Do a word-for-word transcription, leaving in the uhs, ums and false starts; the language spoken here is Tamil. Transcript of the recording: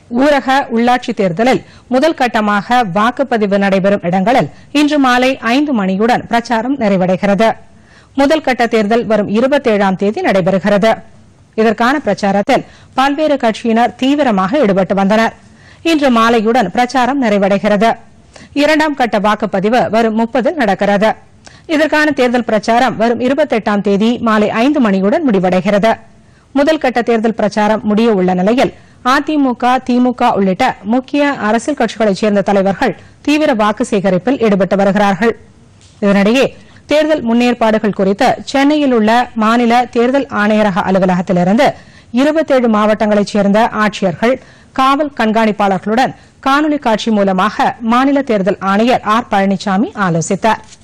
ஊரக உள்ளாட்சித் தேர்தலில் முதல் கட்டமாக வாக்குப்பதிவு நடைபெறும் இடங்களில் இன்று மாலை ஐந்து மணியுடன் பிரச்சாரம் நிறைவடைகிறது. முதல் கட்ட தேர்தல் வரும் இருபத்தேழாம் தேதி நடைபெறுகிறது. இதற்கான பிரச்சாரத்தில் பல்வேறு கட்சியினர் தீவிரமாக ஈடுபட்டு வந்தனர். இன்று மாலையுடன் பிரச்சாரம் நிறைவடைகிறது. இரண்டாம் கட்ட வாக்குப்பதிவு வரும் முப்பதில் நடக்கிறது. இதற்கான தேர்தல் பிரச்சாரம் வரும் இருபத்தெட்டாம் தேதி மாலை ஐந்து மணியுடன் முடிவடைகிறது. முதல் கட்ட தேர்தல் பிரச்சாரம் முடிய உள்ள நிலையில் அதிமுக, திமுக உள்ளிட்ட முக்கிய அரசியல் கட்சிகளைச் சேர்ந்த தலைவர்கள் தீவிர வாக்கு சேகரிப்பில் ஈடுபட்டு வருகிறார்கள். இதனிடையே தேர்தல் முன்னேற்பாடுகள் குறித்து சென்னையில் உள்ள மாநில தேர்தல் ஆணையரக அலுவலகத்திலிருந்து இருபத்தேழு மாவட்டங்களைச் சேர்ந்த ஆட்சியர்கள், காவல் கண்காணிப்பாளர்களுடன் காணொலி காட்சி மூலமாக மாநில தேர்தல் ஆணையர் ஆர் பழனிசாமி ஆலோசித்தார்.